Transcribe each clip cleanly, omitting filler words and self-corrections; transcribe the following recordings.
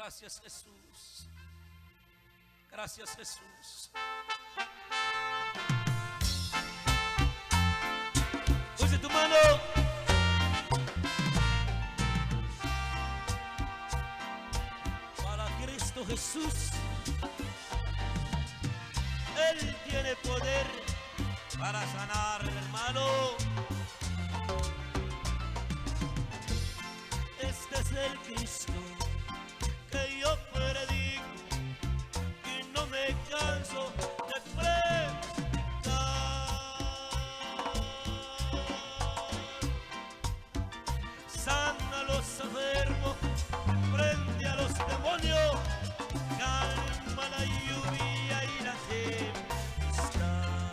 Gracias, Jesús. Gracias, Jesús. Use tu mano. Para Cristo Jesús. Él tiene poder para sanar, hermano. Este es el Cristo que yo predico y no me canso de predicar. Sana a los enfermos, prende a los demonios, calma la lluvia y la tempestad.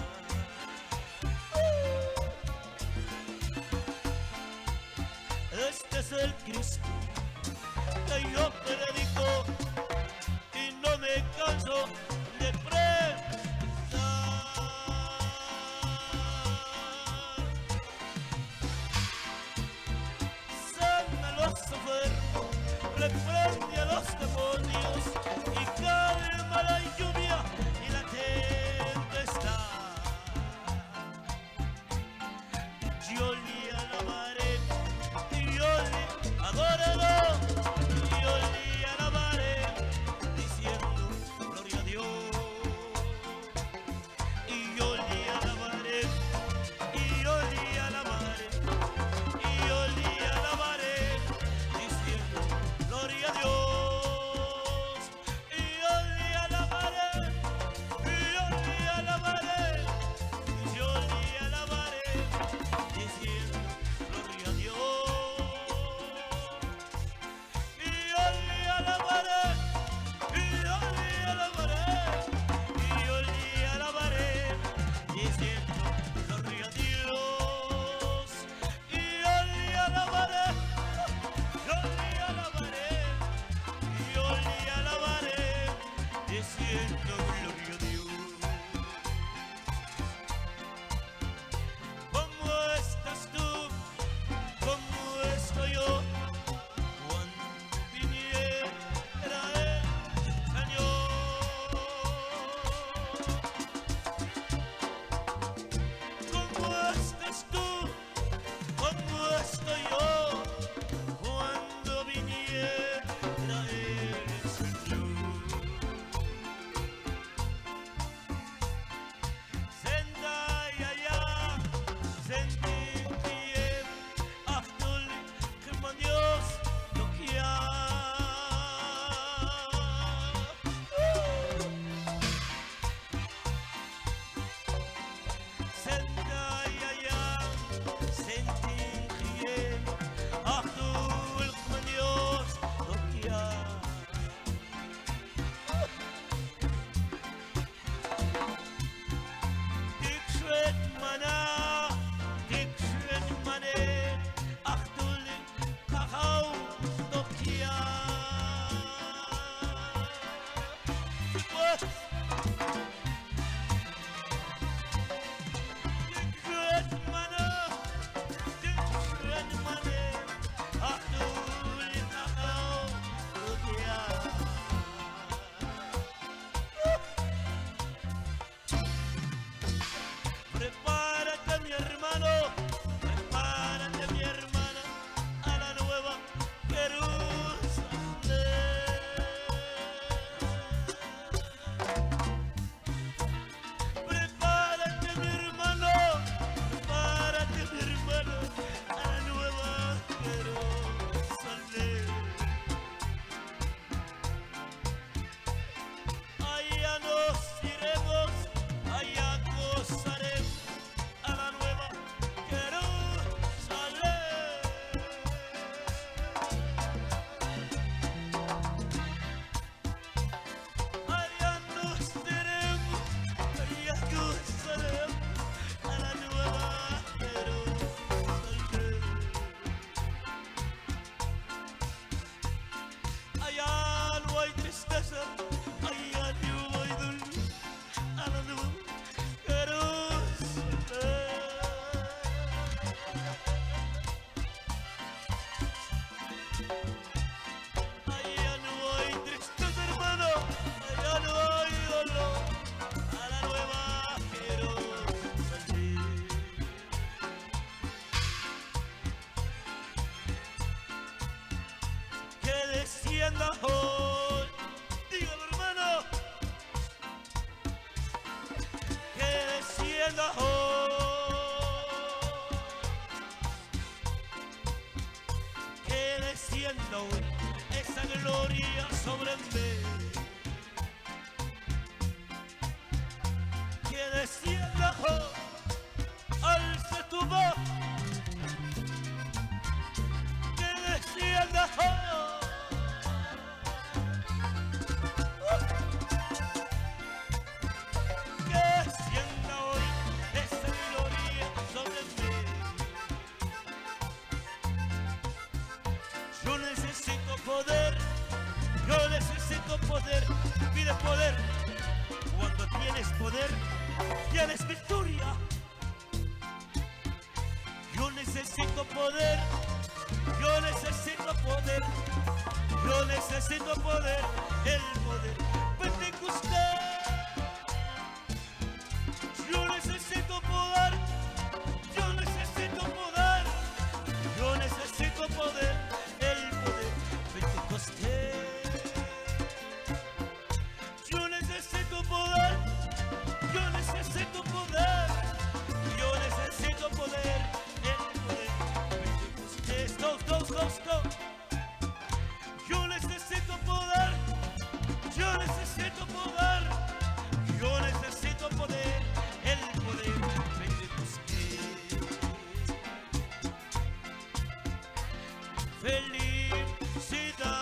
Este es el Cristo que yo predico y no me canso de predicar. Sana a los enfermos, reprende a los demonios y calma la lluvia y la tempestad. Yo le alabaré y yo le adoraré, yo le alabaré diciendo gloria a Dios. Y yo le alabaré, y yo le alabaré, y yo le alabaré diciendo gloria a Dios. descienda hoy. Dígalo, hermano. Que descienda hoy. Que descienda hoy esa gloria sobre mí. Que descienda hoy. Alza tu voz. Que descienda hoy. Que descienda hoy esa gloria sobre mí. Yo necesito poder. Yo necesito poder. Pide poder. Cuando tienes poder, tienes victoria. Yo necesito poder. Yo necesito poder. Yo necesito poder. El poder pentecostal. Yo necesito poder. Yo necesito poder. Yo necesito poder. El poder pentecostal. Yo necesito poder. Yo necesito poder. Yo necesito poder. El poder pentecostal. Go. Yo necesito poder. Yo necesito poder. Yo necesito poder. El poder pentecostal. Felicidad.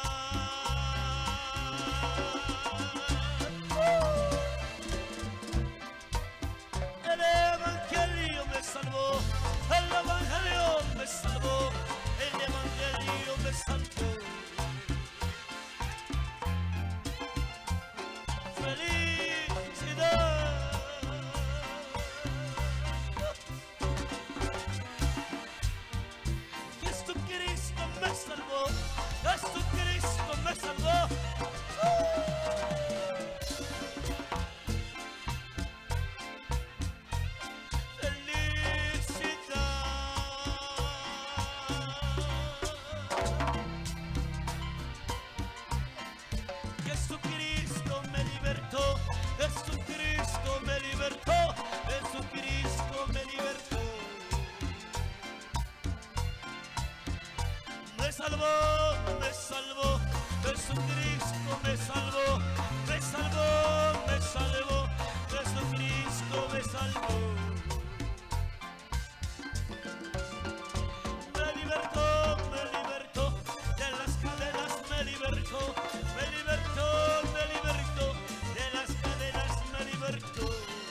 El evangelio me salvó. El evangelio me salvó. El evangelio me salvó. Felicidad. Jesucristo me salvó. Jesucristo me salvó. Jesucristo me libertó. Jesucristo me libertó. Jesucristo me libertó. Me salvó, me salvó. Jesucristo me salvó. Me salvó, me salvó. Jesucristo me salvó. Me libertó, me libertó. De las cadenas me libertó. Me libertó, me libertó. De las cadenas me libertó.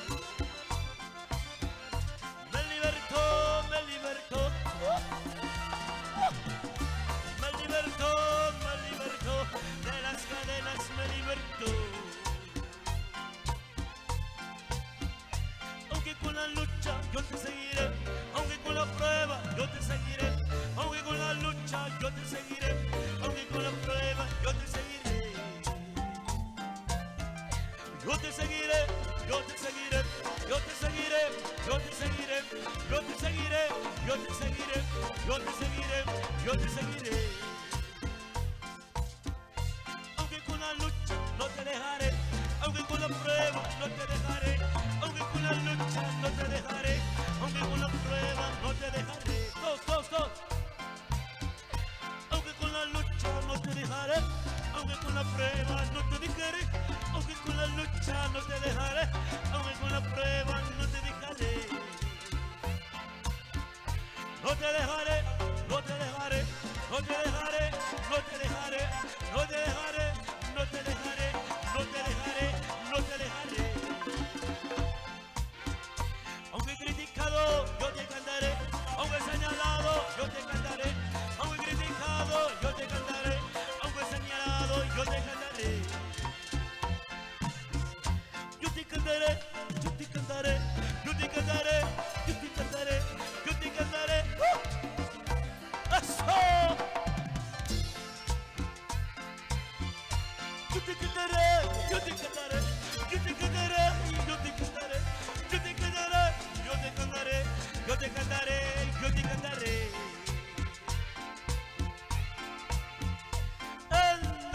Me libertó, me libertó. Me libertó, me libertó. De las cadenas me libertó. Aunque con la lucha yo te seguiré. Aunque con la prueba yo te seguiré. Aunque con la lucha yo te seguiré. Aunque con la prueba yo te seguiré. Yo te seguiré, yo te seguiré, yo te seguiré, yo te seguiré, yo te seguiré, yo te seguiré, yo te seguiré, yo te seguiré. Aunque con la lucha no te dejaré, aunque con la prueba no te dejaré, aunque con la lucha no te dejaré, aunque con la prueba no te dejaré. Dos. Aunque con la lucha no te dejaré, aunque con la prueba no te dejaré, aunque con la lucha no te dejaré, aunque con la prueba no te dejaré. No te dejaré, no te dejaré, no te dejaré, no te dejaré, no te dejaré, no te dejaré, no te dejaré, no te dejaré. Aunque criticado, yo te cantaré, aunque señalado, yo te cantaré, aunque criticado, yo te cantaré, aunque señalado, yo te cantaré. Yo te cantaré, yo te cantaré, yo te cantaré, yo te cantaré, yo te cantaré. ¡Eso! Yo te cantaré, yo te cantaré, yo te cantaré, yo te cantaré, yo te cantaré, yo te cantaré, yo te cantaré, yo te cantaré. En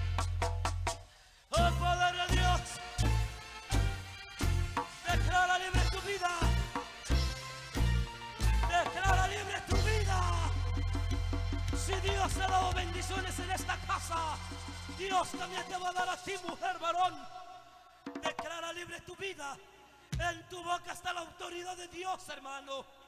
bendiciones en esta casa, Dios también te va a dar a ti, mujer, varón. Declara libre tu vida. En tu boca está la autoridad de Dios, hermano.